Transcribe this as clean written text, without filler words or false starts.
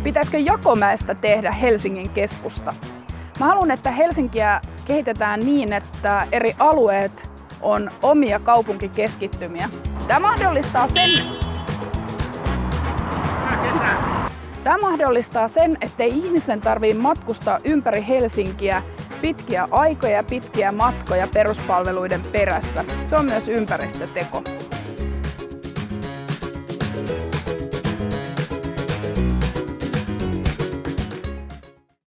Pitäisikö Jakomäestä tehdä Helsingin keskusta? Mä haluan, että Helsinkiä kehitetään niin, että eri alueet on omia kaupunkikeskittymiä. Tämä mahdollistaa sen, ettei ihmisen tarvitse matkustaa ympäri Helsinkiä pitkiä aikoja ja pitkiä matkoja peruspalveluiden perässä. Se on myös ympäristöteko.